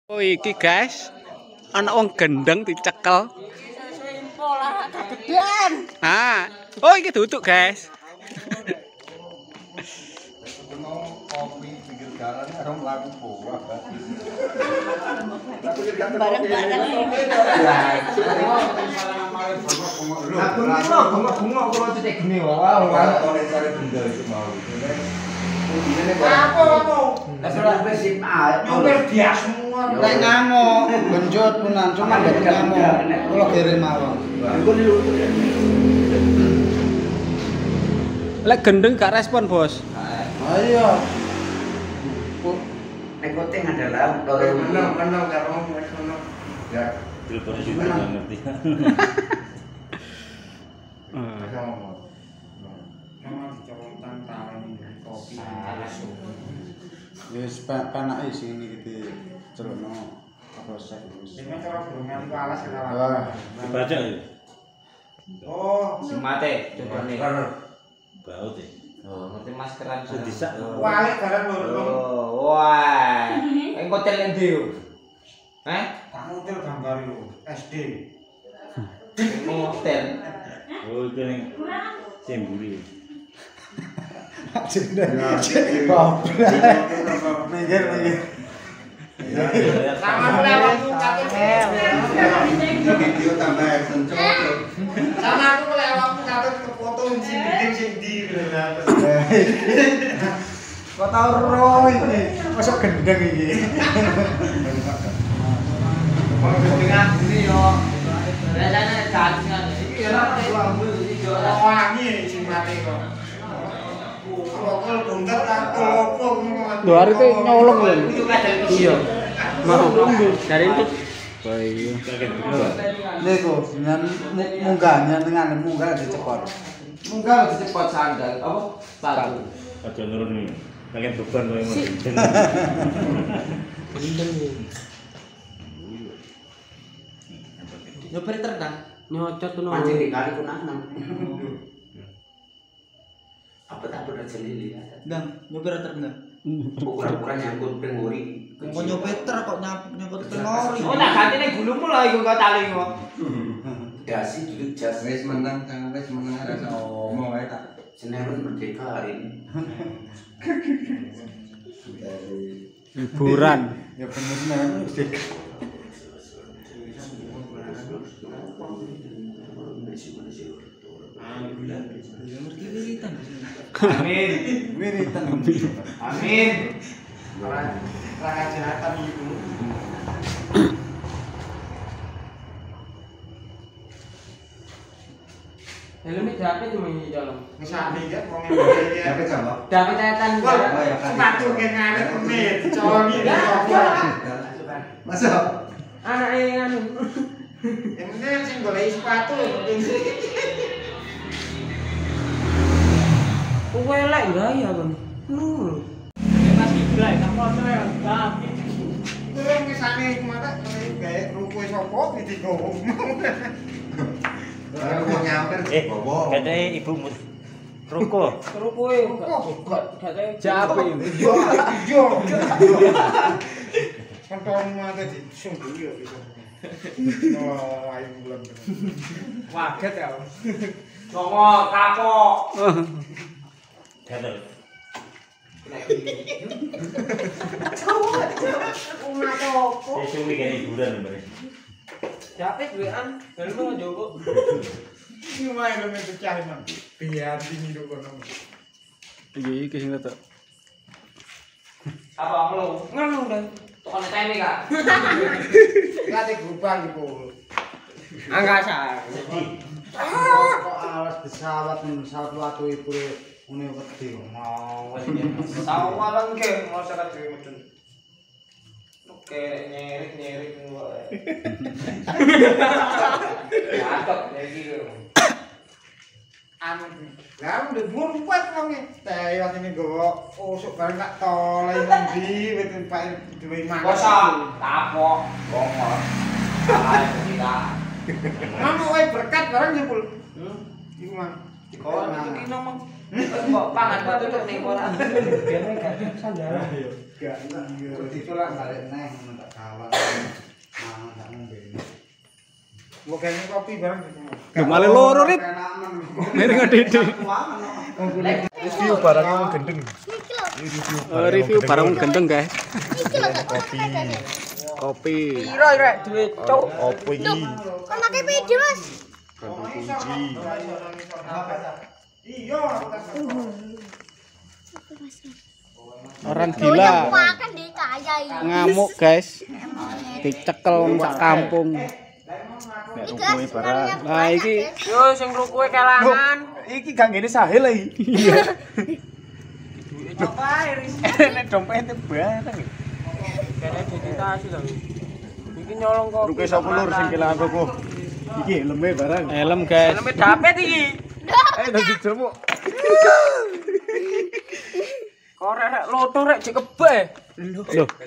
Oh iki guys, ana wong gendeng dicekel. Ah, oh iki duduk guys. Kopi pinggir jalan orang melaku buah. Bareng-bareng. Aku bunga kalau cetek gini wah. Kalau cari benda itu mau. Apa? Sudah bersih Nyopir dia semua. Nek ngamuk, genjot punan, cuma nek ngamuk. Kula kirim mawon. Lek gendeng gak respon, Bos. Ayo. Nekoting adalah Kenal kalau mau kenal. Ya. Telepon juga nggak ngerti. Memang dicolongkan tangan kopi. Wis penake sini iki celokno proses wis. Ini cara bermain itu alas ya. Wah, Dibaca ya. Oh, Mate, coba nih. Baut ya. Oh, ngerti maskeran. Sudisa. walik barang lho. Oh, wah. Engko hotel endi yo? Kamu hotel gambar lu SD. Mau hotel. Oh itu yang semburi. minggir. Sama aku lewat video tambah action cocok. Sama aku lewat catat ke foto sing gede sing di. Kok tau ro iki? Mosok gendeng iki. Mau ketingan ini yo. Rasane jangan. Iki ora Wangi sing mati kok. Lokal bongkar aku lopo ngono. Lho arep nyolong lho. Iya. Mau dari itu. Oh iya. Kaget bener. Niku dengan munggahnya dengan munggah dicepot. Munggah dicepot sandal. Apa? Sepatu. Aja nurun nih. Kaget beban kowe mau. Nyopir terang. Nyocot tuh. Mancing di kali kunang. Apa tak pernah celili ya? Dan nyopir terengah. Ukuran nyangkut pengori. Kok nyopir kok nyangkut tengori. Oh, tak ganti ning gulungmu lho iku kok tali kok. Dasi dulu jas Wis menang Kang, wis menang rasa omong wae tak. Senin merdeka hari ini. Hiburan. Ya bener men. Amin. Wiritan. Amin. Ora kejahatan iku. Helmi dapat cuma ini dalam. Misale ya wong iki. Tapi coba. Dapat catatan. Sepatu ke ngaret menit, colongi. Masuk. Anak yang anu. Yang penting sing golek sepatu penting. Welek gaya, Bang. Masih gila kamu hotel. Tapi Terus misale kemana gawe ruko sapa digowo. Aku nyamper bobo. Katanya ibu ruko. Ruko gak Jape. Yo. Kantor mate di sungguh yo gitu. Oh, ayo bulan. Waget ya. Songo kapok. Gatel. Saya suwi kayak hiburan nih. Dapat duwean, dan lu njogo. Ini main lo pecah man. Biar dingin dulu kono. Iki sing tetek. Apa lu? Ngono deh. Tukang teme kak. Kate berubah gitu. Angkasa. Kok alas pesawat waktu itu ngene wedi mau. Sawalan ke masyarakat dhewe medun. Oke, nyerik wae. Cakep iki lho. Anu. Lah udah mumpet wong e. Teh ini gowo usuk bareng tak toleh ndi wit Pak duwe mangan. Kosong, tapok, bongor. Salah kita. Mamo wae berkat bareng jebul. Iku mang. Kok iki ngomong. Kok pangan batu tok ning ora. Biar gak sandal. Gak, ditolak balik neng tak kawan. Mbok kene kopi bareng. Lho malah loro rit. Ngene ngedede. Review barang wong gendeng. Review barang gendeng, guys. Kopi. Piro rek duwe cuk. Opo iki? Kok make video, Mas? Kunci. Iya. Orang gila. Makan di kaya iki. Ngamuk, guys. Dicekel sak kampung. Nek rukuhe barang. Nah, iki Yo sing rukuhe kelangan. Iki gak ngene sahil iki. iya. Apa iris? Nek dompete bareng. Kene digitasi lho. Iki nyolong kok. Rukuhe sapa lur sing kelangan koko? Iki helme barang. Helm, guys. Helme dapet iki. Dadi jemuk. Korek rek loto rek dikebek. Loh.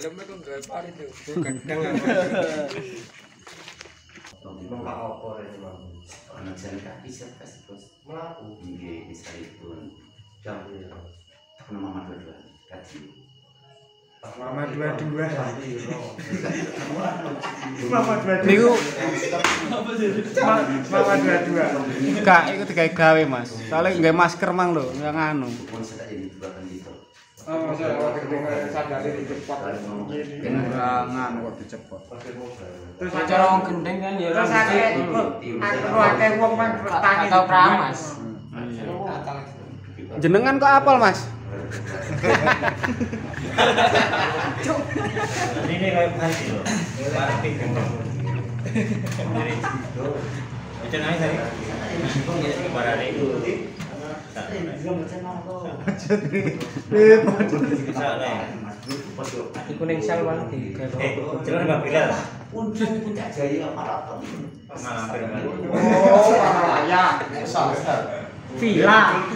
Pak opo rene mau. Ana jalan kaki serkas bos. Mlaku nggih misalipun jam piro. Tekan Mama dua kaji. Mama dua-dua. Mama dua-dua. Niku Mama dua-dua. gak iku digawe gawe, Mas. Soale nggawe masker mang lho, yang anu. Pun sedak ini dua kan gitu. Oh, masalah kedengaran sadar di cepat. Penerangan kok dicepot. Terus Cara wong gendeng kan ya. terus akeh wong mang bertani. Atau pramas. Jenengan kok apal, Mas? Ini kayak pasti loh. Pasti gendeng. Jadi itu. Itu nangis tadi. Barang itu. Iku ning sel wae digawe. Jangan nggak pilih. Unjung puncak jaya maraton. Malah bermain. Oh, Paralaya. Villa.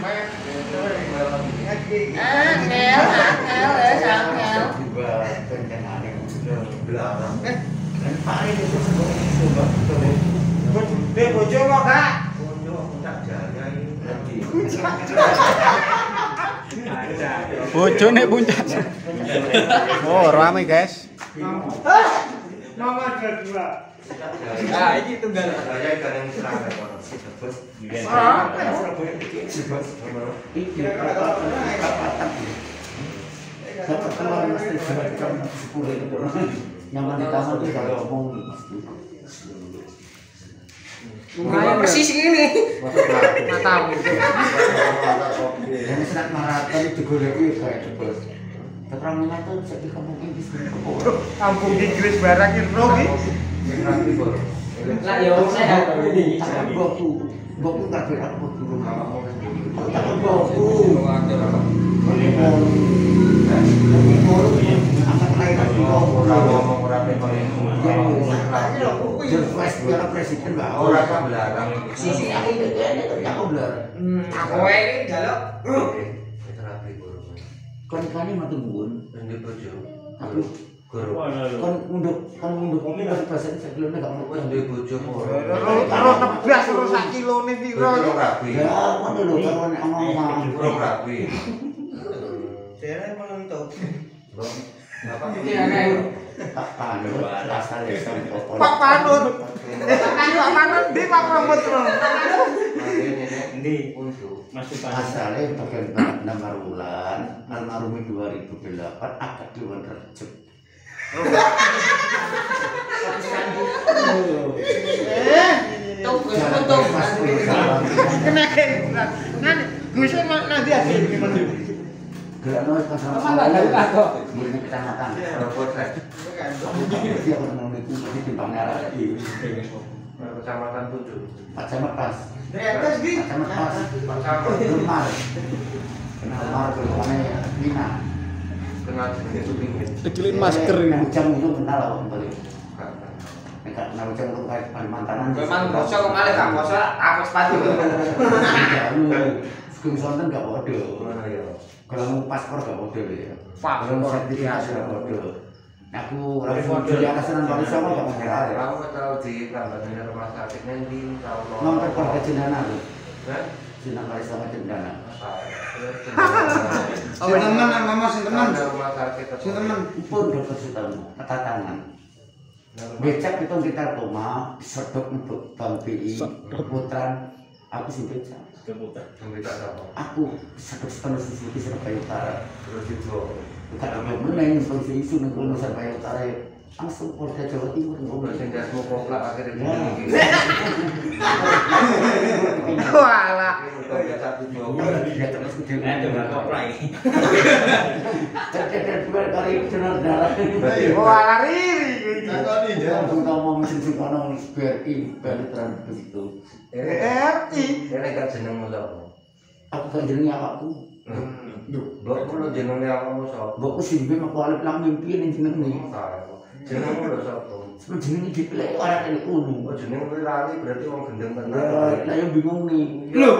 Bojo kok gak? Bojone puncak. Oh, rame, guys. Mama dua-dua. Nah, iki tunggal. Nyaman di tangan tuh kalau ngomong Lumayan persis ini. Matamu. yang senat maraton digoleki kayak cepet. Keterangan tuh jadi kemungkinan bisa Kampung Inggris barang iki ro iki. Lah yo sehat ini. Boku nggak berat boku rumah. Boku. Anak lain ngomong ora presiden Mbak. Ora belarang. Sisi aku iki aku belar. Aku wae iki jaluk. Kon matu nuwun ndek bojo. Tapi Waduh. kon ngunduk kan persen sebelumnya gak mau ndek bojo ora. Ro nebas ro sak kilone piro iki? Ya ngono lho karo nek omong rapi. Dere menentu. Iki ana Pak Panut asal desa Kota. Pak Panut. Pak Panut di Pak Pramut ro. Ndi Untuk masuk asalnya bagian barat nama Wulan almarhum 2008 akad Dewan Rejep. Kan Gus nanti ada gimana? Gelano pasal mulai kecamatan Proposek. Dia mau itu ditimbangnya lagi. Kecamatan 7. Kecamatan. Atas di. Kecamatan Lemar. Kenal berkemana Mina. Kenal itu pinggir. Kecilin masker ini. Ujang itu kenal lah kembali. Enggak kenal ujang itu kayak Kalimantanan. memang bosok kemale gak bosok apa sepatu. Sugeng sonten gak bodoh. Kalau paspor gak bodoh ya. Kalau sertifikat gak bodoh. Aku langsung di atasan Wali Songo gak mengira ya. Aku tahu di kabarnya rumah sakitnya di tahun Nomor keluarga Cendana lho. Jenang Wali Songo Cendana. Sintenan mama sintenan. rumah sakit Sintenan. Pun dokter Sutomo, ketatangan. Becak itu kita koma sedok untuk Bang BI Putran. Aku sih becak. Keputar. Kita apa? Aku sedok sepenuh sisi Surabaya Utara. Terus itu. Bukan apa meneng seperti isu nih kalau Surabaya Utara langsung Polda Jawa Timur Udah sendas mau komplak akhirnya gini. Walah. Satu dua. Ya terus Nah, coba koplai. terjadi dua kali donor darah. Walah riri. Aku ngomong sing ngomong BRI Balitran begitu. RI. Ini kan jeneng sapa? Aku kan jenenge awakku. Blok lu jenenge apa sapa? Mbokku sing mbek aku arep lang mimpi ning jenenge. Jeneng lu sapa? Sebab jenenge dipilih ora kene kuno. Oh jeneng lu lali berarti wong gendeng tenan. Lah yang bingung nih. Loh,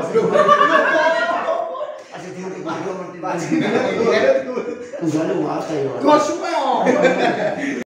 Asik diutik aku ngerti. Tunggal wae ya. Gosmo.